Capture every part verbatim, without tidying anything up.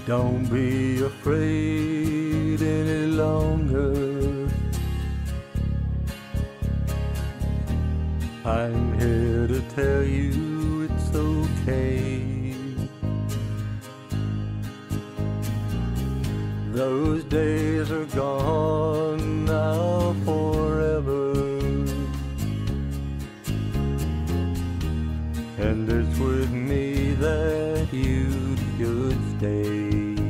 Don't be afraid any longer. I'm here to tell you it's okay. Those days are gone now forever, and it's with me that you should stay.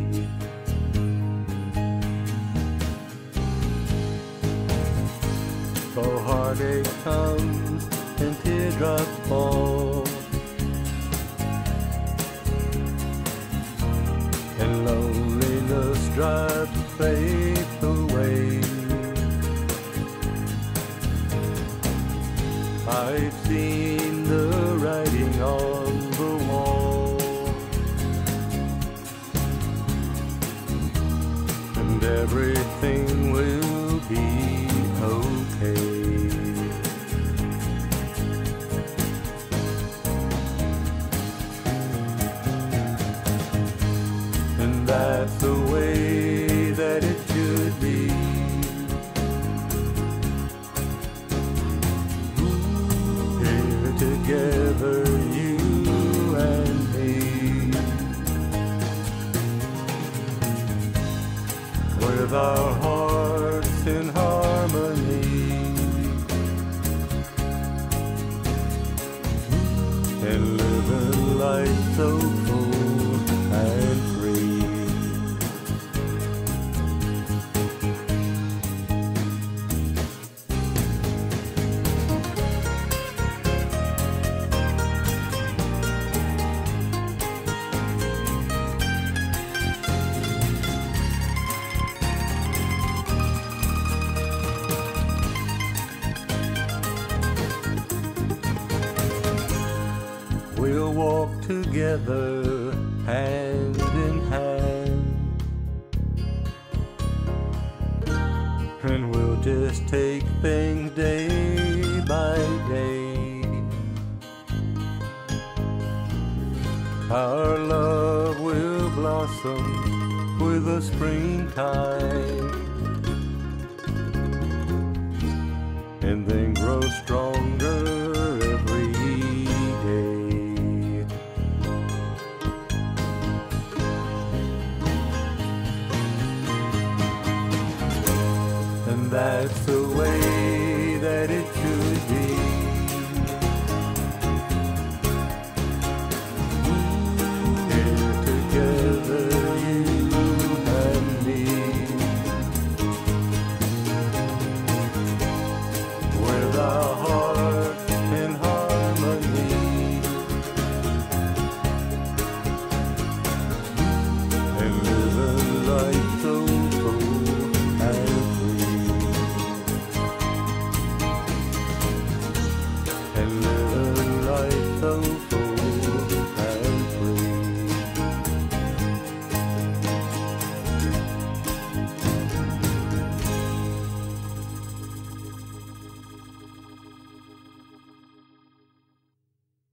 For heartache comes and teardrops fall, and loneliness drives faith away. I've seen the writing on the wall, and everything will be okay. And that's the way that it should be. Here together, you and me, with our hearts in harmony, and living life so full and free. We'll walk together hand in hand, and we'll just take things day by day. Our love will blossom with the springtime,